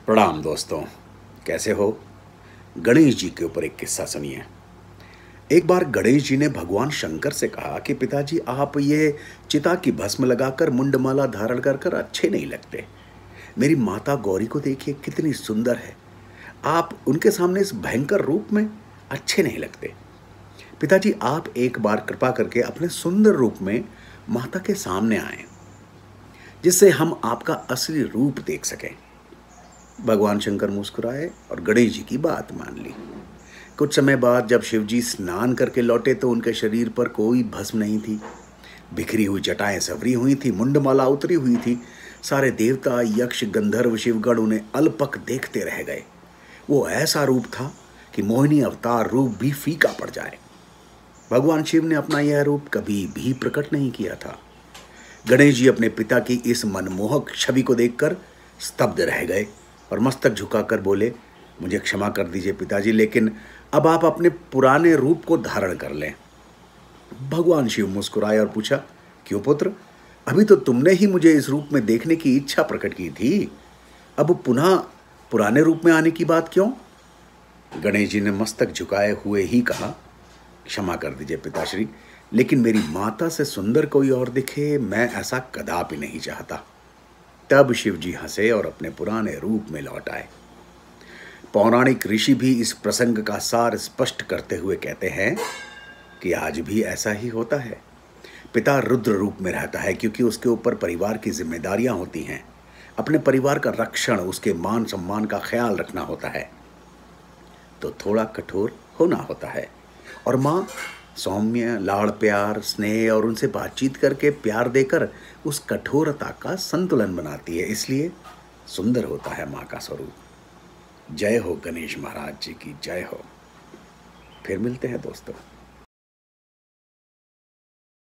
प्रणाम दोस्तों, कैसे हो। गणेश जी के ऊपर एक किस्सा सुनिए। एक बार गणेश जी ने भगवान शंकर से कहा कि पिताजी, आप ये चिता की भस्म लगाकर मुंडमाला धारण कर कर अच्छे नहीं लगते। मेरी माता गौरी को देखिए, कितनी सुंदर है। आप उनके सामने इस भयंकर रूप में अच्छे नहीं लगते। पिताजी, आप एक बार कृपा करके अपने सुंदर रूप में माता के सामने आए, जिससे हम आपका असली रूप देख सकें। भगवान शंकर मुस्कुराए और गणेश जी की बात मान ली। कुछ समय बाद जब शिवजी स्नान करके लौटे तो उनके शरीर पर कोई भस्म नहीं थी। बिखरी हुई जटाएं संवरी हुई थी, मुंडमाला उतरी हुई थी। सारे देवता, यक्ष, गंधर्व, शिवगण उन्हें अलपक देखते रह गए। वो ऐसा रूप था कि मोहिनी अवतार रूप भी फीका पड़ जाए। भगवान शिव ने अपना यह रूप कभी भी प्रकट नहीं किया था। गणेश जी अपने पिता की इस मनमोहक छवि को देखकर स्तब्ध रह गए और मस्तक झुकाकर बोले, मुझे क्षमा कर दीजिए पिताजी, लेकिन अब आप अपने पुराने रूप को धारण कर लें। भगवान शिव मुस्कुराए और पूछा, क्यों पुत्र, अभी तो तुमने ही मुझे इस रूप में देखने की इच्छा प्रकट की थी, अब पुनः पुराने रूप में आने की बात क्यों। गणेश जी ने मस्तक झुकाए हुए ही कहा, क्षमा कर दीजिए पिताश्री, लेकिन मेरी माता से सुंदर कोई और दिखे, मैं ऐसा कदापि नहीं चाहता। तब शिवजी हंसे और अपने पुराने रूप में लौट आए। पौराणिक ऋषि भी इस प्रसंग का सार स्पष्ट करते हुए कहते हैं कि आज भी ऐसा ही होता है। पिता रुद्र रूप में रहता है क्योंकि उसके ऊपर परिवार की जिम्मेदारियां होती हैं। अपने परिवार का रक्षण, उसके मान सम्मान का ख्याल रखना होता है, तो थोड़ा कठोर होना होता है। और माँ सौम्य, लाड़ प्यार, स्नेह और उनसे बातचीत करके प्यार देकर उस कठोरता का संतुलन बनाती है। इसलिए सुंदर होता है माँ का स्वरूप। जय हो गणेश महाराज जी की जय हो। फिर मिलते हैं दोस्तों।